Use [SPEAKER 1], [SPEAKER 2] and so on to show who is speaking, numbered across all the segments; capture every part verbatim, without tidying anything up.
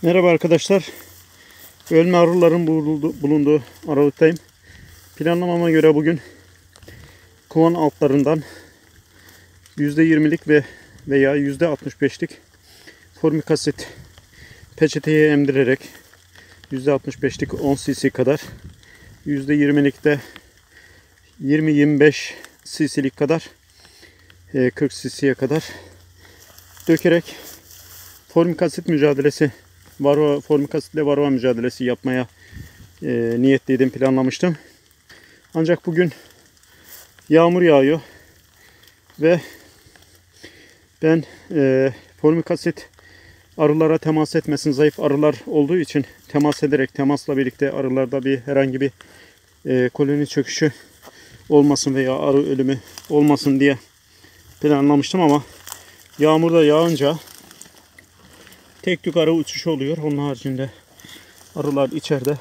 [SPEAKER 1] Merhaba arkadaşlar. Ölme arıların bulunduğu, bulunduğu aralıktayım. Planlamama göre bugün kovan altlarından yüzde yirmilik ve veya yüzde altmış beşlik formik asit peçeteye emdirerek yüzde altmış beşlik on cc kadar, yüzde yirmilik de yirmi yirmi beş cc'lik kadar, kırk cc'ye kadar dökerek formik asit mücadelesi varroa, formik asitle varroa mücadelesi yapmaya e, niyetliydim, planlamıştım. Ancak bugün yağmur yağıyor ve ben e, formik asit arılara temas etmesin, zayıf arılar olduğu için temas ederek, temasla birlikte arılarda bir herhangi bir e, koloni çöküşü olmasın veya arı ölümü olmasın diye planlamıştım ama yağmur da yağınca tek tük arı uçuşu oluyor. Onun haricinde arılar içeride.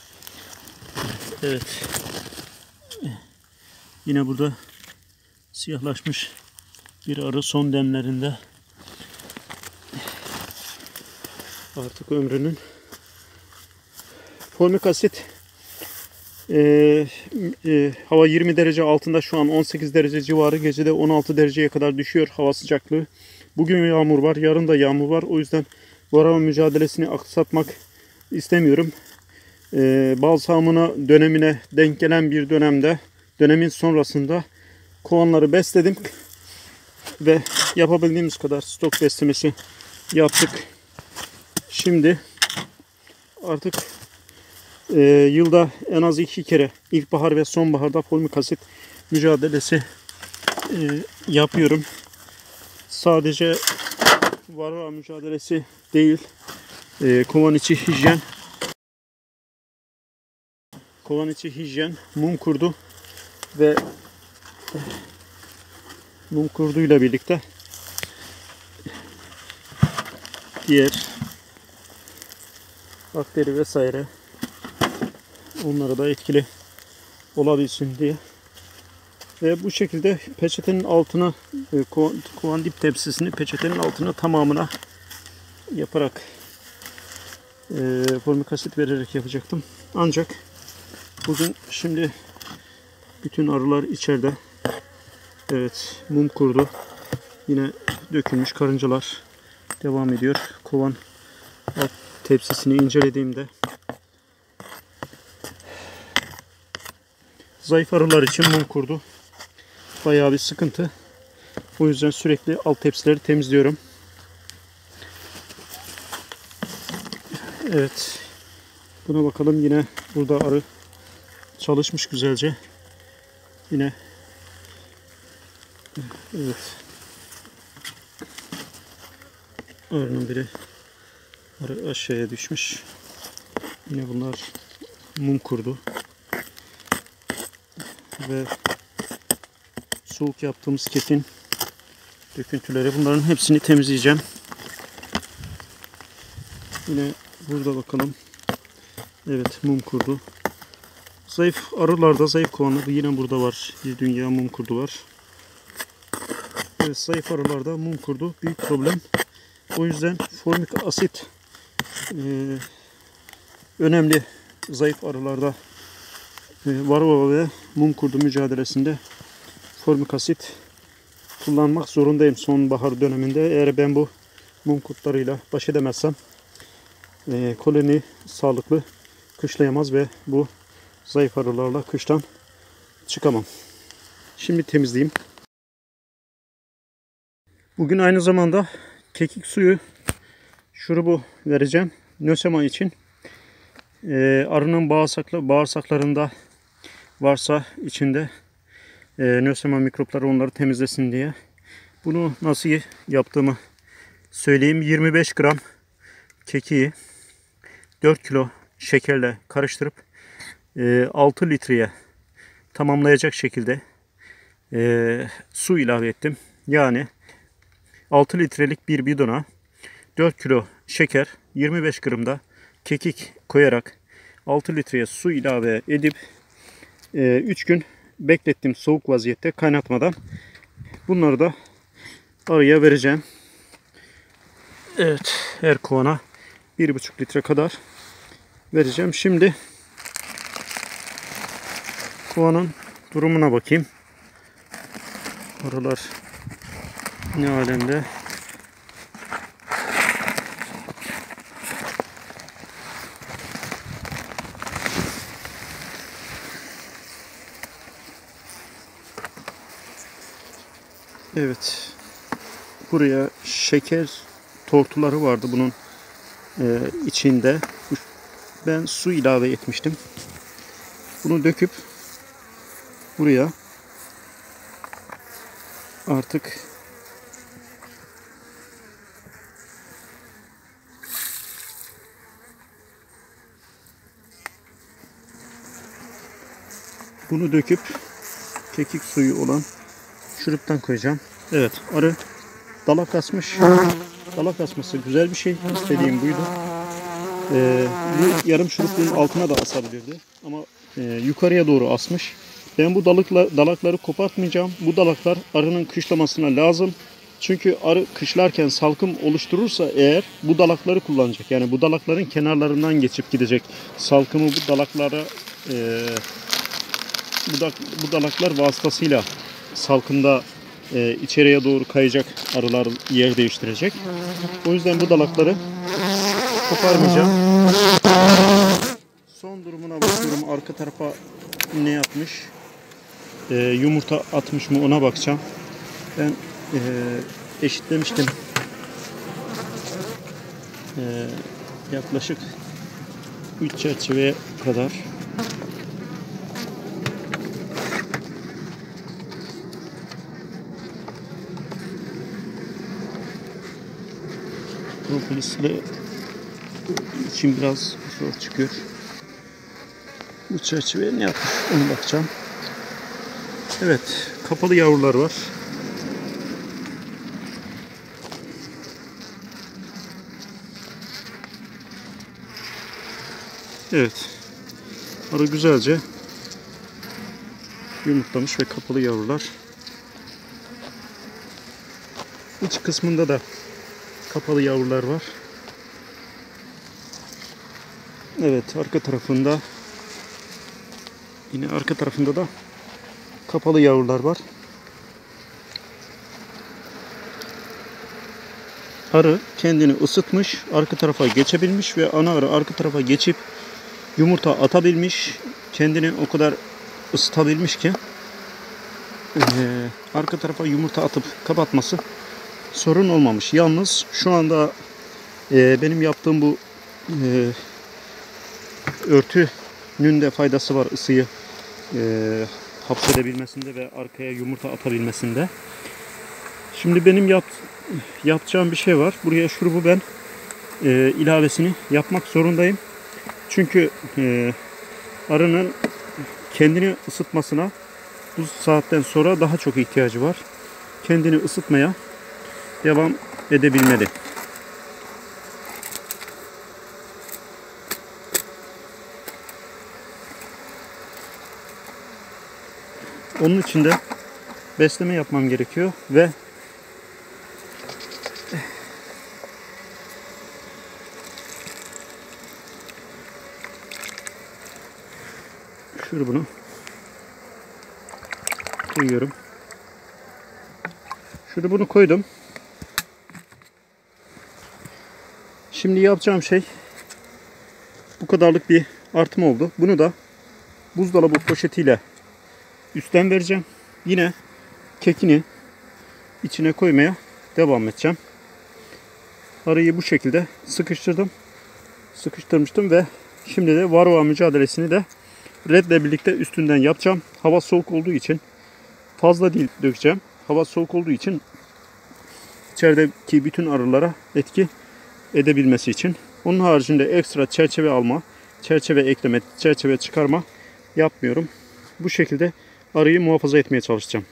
[SPEAKER 1] Evet. Yine burada siyahlaşmış bir arı son demlerinde. Artık ömrünün. Formik asit e, e, hava yirmi derece altında, şu an on sekiz derece civarı, gecede on altı dereceye kadar düşüyor hava sıcaklığı. Bugün yağmur var, yarın da yağmur var. O yüzden varroa mücadelesini aksatmak istemiyorum. Ee, bal sağımına dönemine denk gelen bir dönemde, dönemin sonrasında kovanları besledim ve yapabildiğimiz kadar stok beslemesi yaptık. Şimdi artık e, yılda en az iki kere, ilkbahar ve sonbaharda formik asit mücadelesi e, yapıyorum. Sadece varroa mücadelesi değil, e, kovan içi hijyen, kovan içi hijyen, mum kurdu ve mum kurduyla birlikte diğer bakteri vesaire, onlara da etkili olabilsin diye ve bu şekilde peçetenin altına, e, kovan, kovan dip tepsisini peçetenin altına tamamına yaparak e, formik asit vererek yapacaktım. Ancak bugün şimdi bütün arılar içeride. Evet, mum kurdu. Yine dökülmüş karıncalar devam ediyor. Kovan alt tepsisini incelediğimde zayıf arılar için mum kurdu bayağı bir sıkıntı. O yüzden sürekli alt tepsileri temizliyorum. Evet. Buna bakalım, yine burada arı çalışmış güzelce. Yine evet. Arının biri arı aşağıya düşmüş. Yine bunlar mum kurdu. Ve soğuk yaptığımız kekin döküntüleri, bunların hepsini temizleyeceğim. Yine burada bakalım. Evet, mum kurdu. Zayıf arılarda, zayıf kovanlarda yine burada var. Bir dünya mum kurdu var. Evet, zayıf arılarda mum kurdu büyük problem. O yüzden formik asit e, önemli. Zayıf arılarda e, varroa ve mum kurdu mücadelesinde formik asit kullanmak zorundayım sonbahar döneminde. Eğer ben bu mum kurtlarıyla baş edemezsem e, koloni sağlıklı kışlayamaz ve bu zayıf arılarla kıştan çıkamam. Şimdi temizleyeyim. Bugün aynı zamanda kekik suyu şurubu vereceğim. Nösema için. Ee, arının bağırsaklı, bağırsaklarında varsa içinde e, nösema mikropları onları temizlesin diye. Bunu nasıl yaptığımı söyleyeyim. yirmi beş gram kekiği dört kilo şekerle karıştırıp e, altı litreye tamamlayacak şekilde e, su ilave ettim. Yani altı litrelik bir bidona dört kilo şeker, yirmi beş gram da kekik koyarak altı litreye su ilave edip e, üç gün beklettim soğuk vaziyette, kaynatmadan. Bunları da arıya vereceğim. Evet, her kovana bir buçuk litre kadar vereceğim. Şimdi kovanın durumuna bakayım. Oralar ne alemde? Evet. Buraya şeker tortuları vardı bunun e, içinde. Ben su ilave etmiştim. Bunu döküp buraya artık bunu döküp kekik suyu olan şuruptan koyacağım. Evet, arı dalak asmış. Dalak asması güzel bir şey. İstediğim buydu. Ee, bu yarım şurupluğun altına da asabilirdi. Ama e, yukarıya doğru asmış. Ben bu dalıkla, dalakları kopartmayacağım. Bu dalaklar arının kışlamasına lazım. Çünkü arı kışlarken salkım oluşturursa eğer bu dalakları kullanacak. Yani bu dalakların kenarlarından geçip gidecek. Salkımı bu dalaklara e, bu, da, bu dalaklar vasıtasıyla salkımda e, içeriye doğru kayacak, arılar yer değiştirecek. O yüzden bu dalakları koparmayacağım. Son durumuna bakıyorum. Arka tarafa ne yapmış? E, yumurta atmış mı ona bakacağım. Ben e, eşitlemiştim. E, yaklaşık üç çerçeveye kadar. Propolisle için biraz zor çıkıyor. Bu çerçeveye ne yapmış ona bakacağım. Evet, kapalı yavrular var. Evet, arı güzelce yumurtlamış ve kapalı yavrular. İç kısmında da kapalı yavrular var. Evet, arka tarafında yine arka tarafında da kapalı yavrular var. Arı kendini ısıtmış, arka tarafa geçebilmiş ve ana arı arka tarafa geçip yumurta atabilmiş. Kendini o kadar ısıtabilmiş ki e, arka tarafa yumurta atıp kapatması sorun olmamış. Yalnız şu anda e, benim yaptığım bu e, örtünün de faydası var ısıyı e, hapsedebilmesinde ve arkaya yumurta atabilmesinde. Şimdi benim yap, yapacağım bir şey var. Buraya şurubu ben e, ilavesini yapmak zorundayım. Çünkü e, arının kendini ısıtmasına bu saatten sonra daha çok ihtiyacı var. Kendini ısıtmaya devam edebilmeli. Onun için de besleme yapmam gerekiyor ve şurubunu koyuyorum. Şurubunu koydum. Şimdi yapacağım şey bu kadarlık bir artım oldu. Bunu da buzdolabı poşetiyle üstten vereceğim. Yine kekini içine koymaya devam edeceğim. Arıyı bu şekilde sıkıştırdım. Sıkıştırmıştım ve şimdi de varroa mücadelesini de redle birlikte üstünden yapacağım. Hava soğuk olduğu için fazla değil dökeceğim. Hava soğuk olduğu için içerideki bütün arılara etki edebilmesi için. Onun haricinde ekstra çerçeve alma, çerçeve ekleme, çerçeve çıkarma yapmıyorum. Bu şekilde arıyı muhafaza etmeye çalışacağım.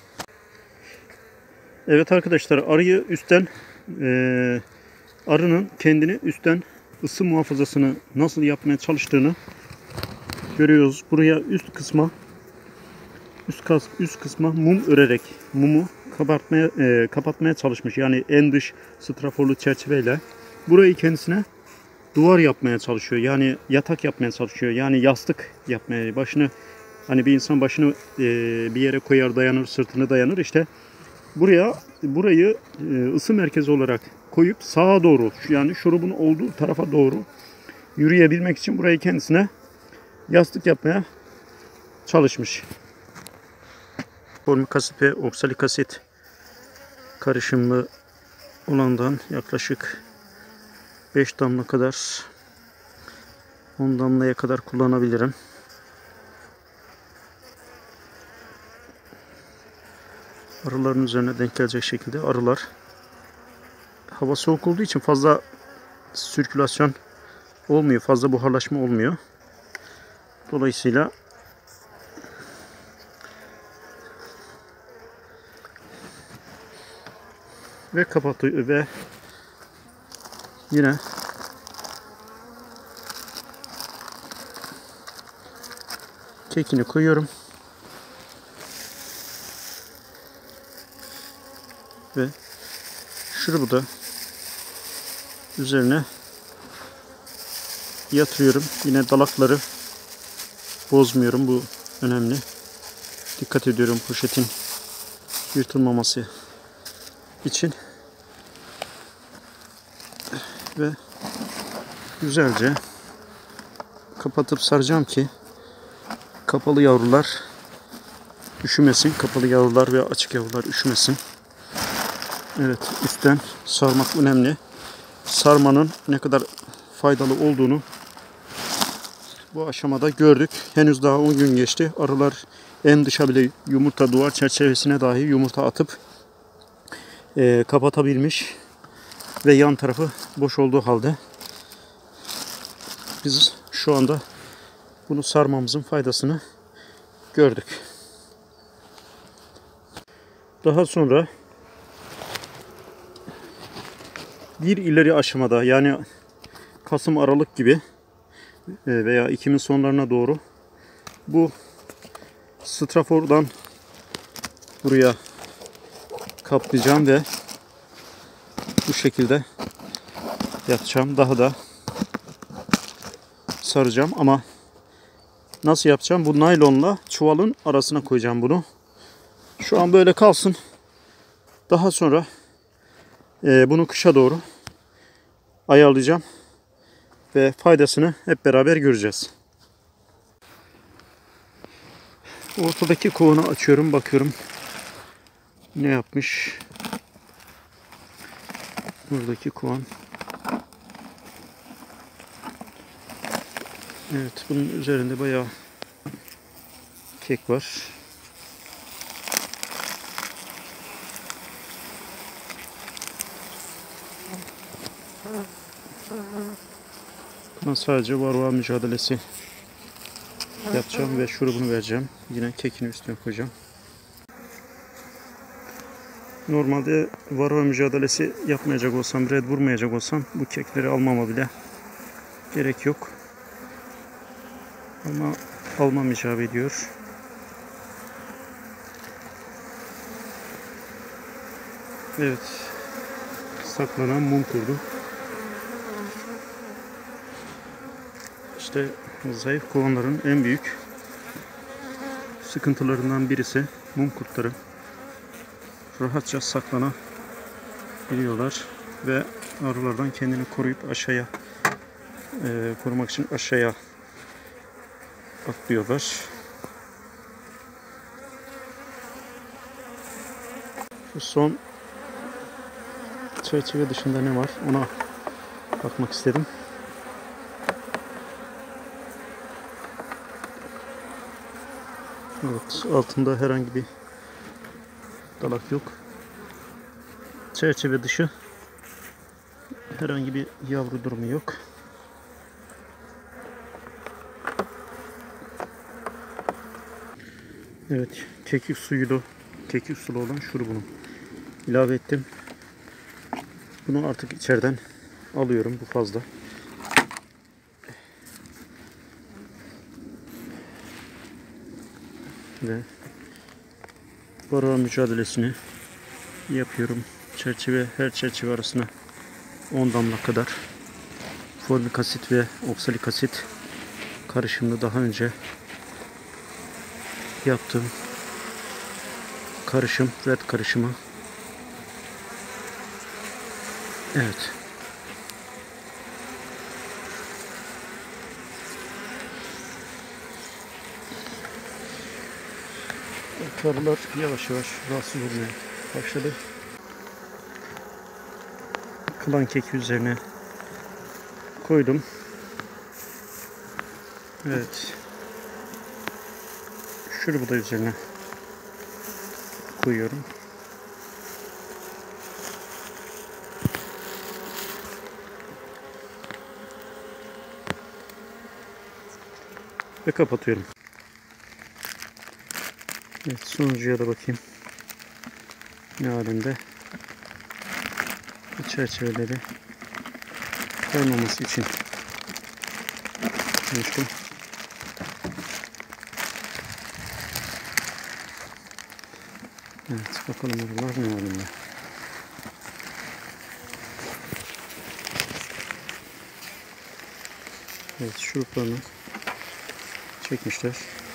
[SPEAKER 1] Evet arkadaşlar, arıyı üstten e, arının kendini üstten ısı muhafazasını nasıl yapmaya çalıştığını görüyoruz. Buraya üst kısma üst, kas, üst kısma mum örerek mumu kapatmaya e, kapatmaya çalışmış. Yani en dış straforlu çerçeveyle burayı kendisine duvar yapmaya çalışıyor. Yani yatak yapmaya çalışıyor. Yani yastık yapmaya, başını, hani bir insan başını e, bir yere koyar, dayanır, sırtını dayanır. İşte buraya burayı e, ısı merkezi olarak koyup sağa doğru, yani şurubun olduğu tarafa doğru yürüyebilmek için burayı kendisine yastık yapmaya çalışmış. Formik asit ve oksalik asit karışımlı olandan yaklaşık beş damla kadar, on damlaya kadar kullanabilirim. Arıların üzerine denk gelecek şekilde. Arılar, hava soğuk olduğu için fazla sirkülasyon olmuyor, fazla buharlaşma olmuyor. Dolayısıyla ve kapatıyor ve yine kekini koyuyorum ve şurubu da üzerine yatırıyorum. Yine dalakları bozmuyorum. Bu önemli. Dikkat ediyorum poşetin yırtılmaması için. Ve güzelce kapatıp saracağım ki kapalı yavrular üşümesin. Kapalı yavrular ve açık yavrular üşümesin. Evet, üstten sarmak önemli. Sarmanın ne kadar faydalı olduğunu bu aşamada gördük. Henüz daha on gün geçti. Arılar en dışa bile yumurta, duvar çerçevesine dahi yumurta atıp e, kapatabilmiş ve yan tarafı boş olduğu halde biz şu anda bunu sarmamızın faydasını gördük. Daha sonra bir ileri aşamada, yani Kasım Aralık gibi veya Ekim'in sonlarına doğru bu strafordan buraya kaplayacağım ve bu şekilde yapacağım. Daha da saracağım ama nasıl yapacağım? Bu naylonla çuvalın arasına koyacağım bunu. Şu an böyle kalsın. Daha sonra e, bunu kışa doğru ayarlayacağım ve faydasını hep beraber göreceğiz. Ortadaki kovanı açıyorum, bakıyorum ne yapmış. Buradaki kovan. Evet, bunun üzerinde bayağı kek var. Buna sadece varroa mücadelesi yapacağım ve şurubunu vereceğim. Yine kekini üstüne koyacağım. Normalde varroa mücadelesi yapmayacak olsam, red vurmayacak olsam bu kekleri almama bile gerek yok. Ama almam icap ediyor. Evet. Saklanan mum kurdu. İşte zayıf kovanların en büyük sıkıntılarından birisi mum kurtları. Rahatça saklanabiliyorlar ve arılardan kendini koruyup aşağıya e, korumak için aşağıya atlıyorlar. Şu son çerçeve dışında ne var ona bakmak istedim. Evet, altında herhangi bir dalak yok. Çerçeve dışı herhangi bir yavru durumu yok. Evet, kekik suyuyla, kekik sulu olan şurubunu ilave ettim. Bunu artık içeriden alıyorum, bu fazla. Ve varroa mücadelesini yapıyorum. Çerçeve, her çerçeve arasına on damla kadar formik asit ve oksalik asit karışımını daha önce yaptığım karışım, red karışımı. Evet. Arılar yavaş yavaş rahatsız olmaya başladı. Kılan keki üzerine koydum. Evet. Şurubu da üzerine koyuyorum. Ve kapatıyorum. Evet, sonucuya da bakayım. Ne halinde? Bu çerçeveleri kaymaması için koymuştum. Evet, bakalım bunlar ne halinde. Evet, şuruplarını çekmişler.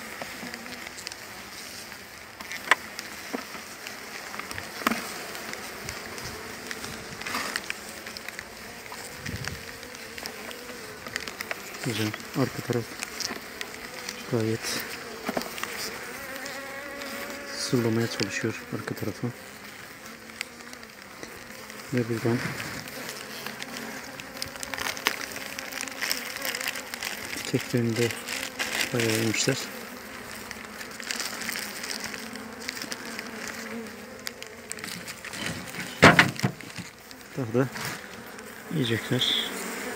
[SPEAKER 1] Güzel. Arka taraf gayet sırlamaya çalışıyor arka tarafı. Ve buradan keklerini de bayağı yemişler. Daha da yiyecekler.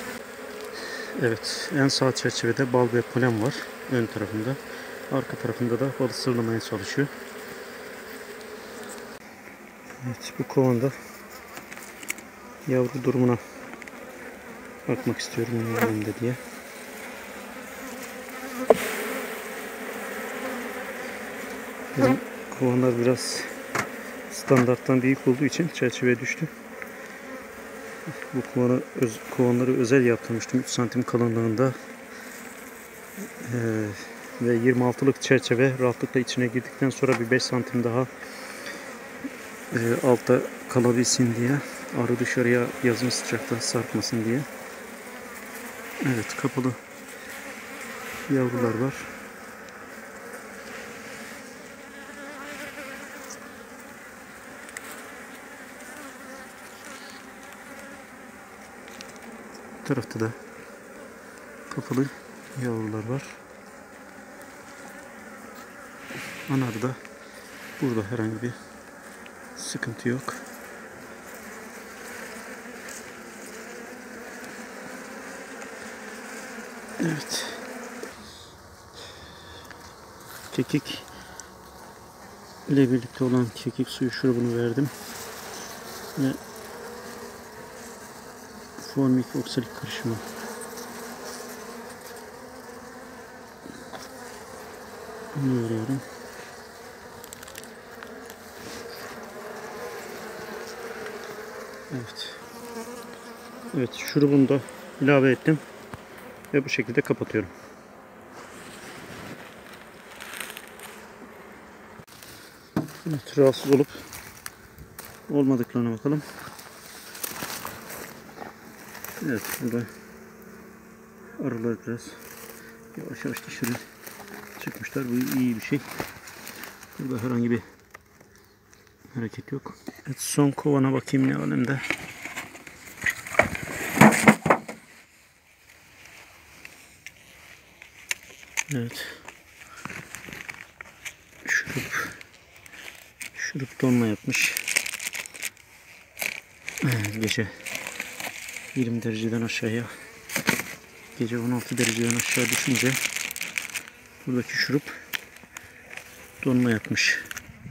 [SPEAKER 1] Evet, en sağ çerçevede bal ve polen var ön tarafında. Arka tarafında da balı sırlamaya çalışıyor. Evet, bu kovanda yavru durumuna bakmak istiyorum ne halinde diye. Bizim kovanlar biraz standarttan büyük olduğu için çerçeveye düştü. Bu kovanı, öz, kovanları özel yaptırmıştım. üç santim kalınlığında ee, ve yirmi altılık çerçeve rahatlıkla içine girdikten sonra bir beş santim daha e, altta kalabilsin diye, arı dışarıya yazın sıcakta sarkmasın diye. Evet, kapalı yavrular var. Bu tarafta da kapalı yavrular var. Anarda burada herhangi bir sıkıntı yok. Evet. Kekik ile birlikte olan kekik suyu şurubunu verdim. Ve formik oksalik karışımı bunu veriyorum. Evet. Evet, şurubunu da ilave ettim ve bu şekilde kapatıyorum. Evet, rahatsız olup olmadıklarına bakalım. Evet, burada arılar biraz yavaş yavaş dışarı çıkmışlar. Bu iyi bir şey. Burada herhangi bir hareket yok. Evet, son kovana bakayım ne alemde. Evet. Şurup şurup donma yapmış. Evet, gece yirmi dereceden aşağıya, gece on altı dereceden aşağı düşünce buradaki şurup donma yapmış.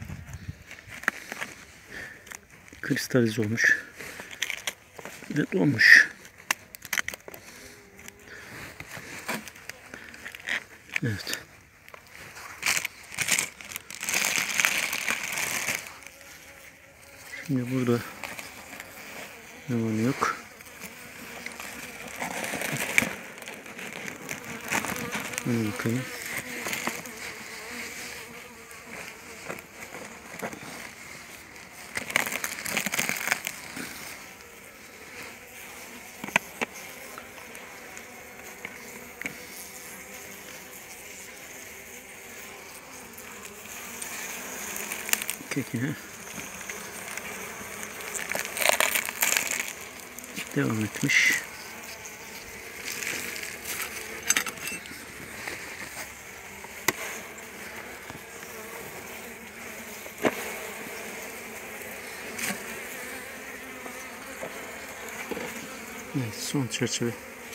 [SPEAKER 1] Kristalize olmuş ve donmuş. Evet. Şimdi burada ne var ne yok. Şöyle bakalım. Kekine devam etmiş. Evet, son çerçeve.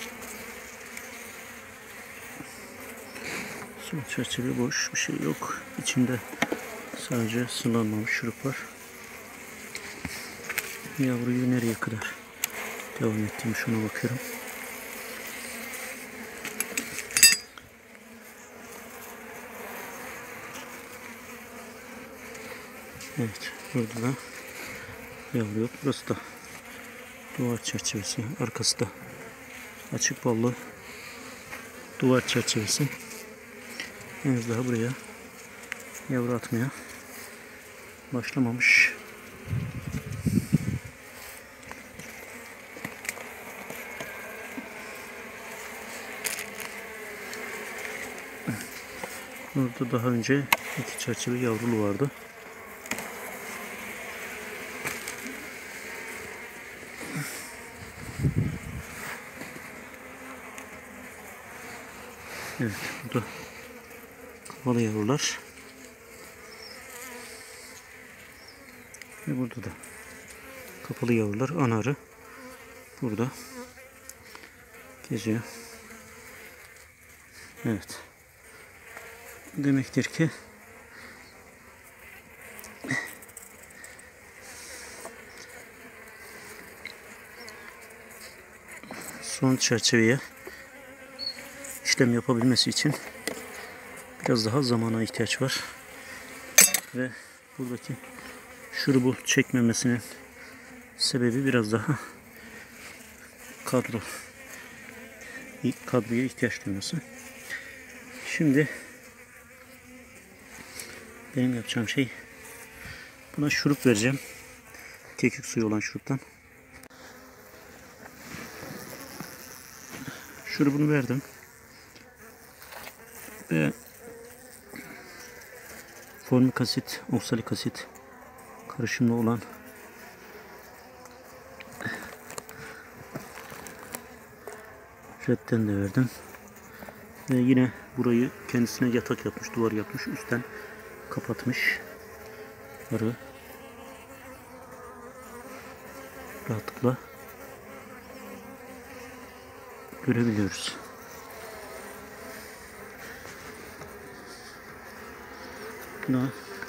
[SPEAKER 1] Son çerçeve boş, bir şey yok. İçinde sadece sulanmamış şurup var. Yavruyu nereye kadar devam ettiğim şuna bakıyorum. Evet, burada da yavru yok. Burası da duvar çerçevesi, arkası da açık ballı duvar çerçevesi. Henüz daha buraya yavru atmaya başlamamış. Burada daha önce iki çerçeve yavrulu vardı. Evet, burada kapalı yavrular. Ve burada da kapalı yavrular. Ana arı burada geziyor. Evet. Demektir ki son çerçeveye işlem yapabilmesi için biraz daha zamana ihtiyaç var. Ve buradaki şurubu çekmemesinin sebebi biraz daha kadro kadroya ihtiyaç duyması. Şimdi benim yapacağım şey, buna şurup vereceğim. Kekik suyu olan şuruptan. Şurubunu verdim. Ve formik asit, oksalik asit karışımlı olan redden de verdim. Ve yine burayı kendisine yatak yapmış, duvar yapmış, üstten kapatmış. Arı rahatlıkla görebiliyoruz. Buna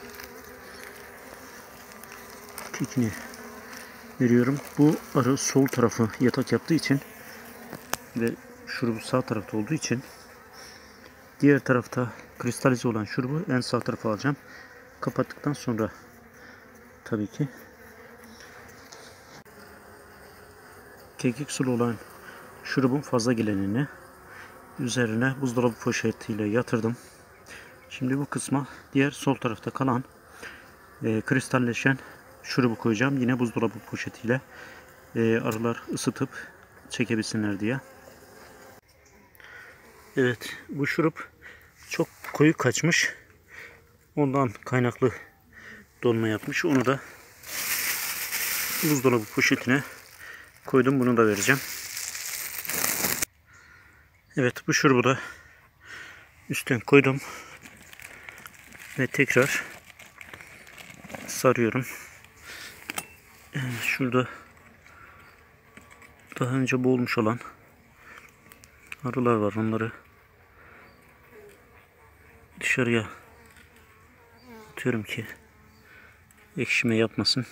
[SPEAKER 1] kekini veriyorum. Bu arı sol tarafı yatak yaptığı için ve şurubu sağ tarafta olduğu için diğer tarafta kristalize olan şurubu en sağ tarafa alacağım. Kapattıktan sonra tabii ki kekik sulu olan şurubun fazla gelenini üzerine buzdolabı poşetiyle yatırdım. Şimdi bu kısma diğer sol tarafta kalan e, kristalleşen şurubu koyacağım. Yine buzdolabı poşetiyle e, arılar ısıtıp çekebilsinler diye. Evet, bu şurup çok koyu kaçmış. Ondan kaynaklı donma yapmış. Onu da buzdolabı poşetine koydum. Bunu da vereceğim. Evet, bu şurubu da üstten koydum. Ve tekrar sarıyorum. Şurada daha önce boğulmuş olan arılar var. Onları dışarıya atıyorum ki ekşime yapmasın.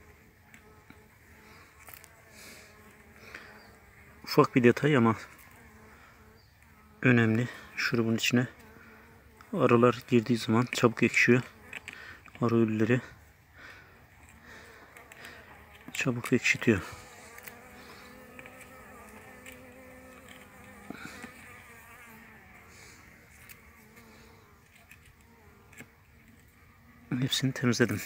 [SPEAKER 1] Ufak bir detay ama önemli. Şurubun içine arılar girdiği zaman çabuk ekşiyor. Arı ölüleri çabuk ekşitiyor. hepsini temizledim.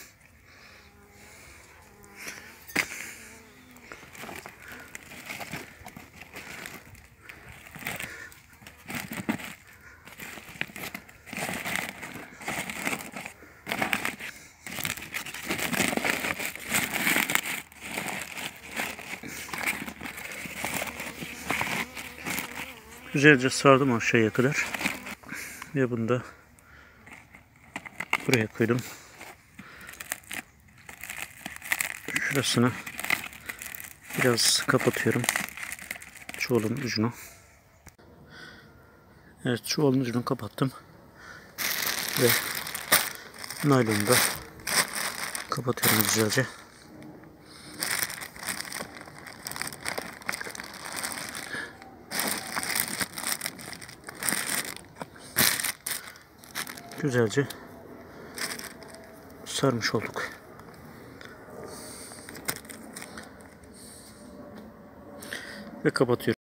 [SPEAKER 1] Güzelce sardım aşağıya kadar. Ve bunu da buraya koydum. Şurasını biraz kapatıyorum. Çuvalın ucunu. Evet, çuvalın ucunu kapattım. Ve naylonu da kapatıyorum güzelce. Güzelce sarmış olduk. Ve kapatıyorum.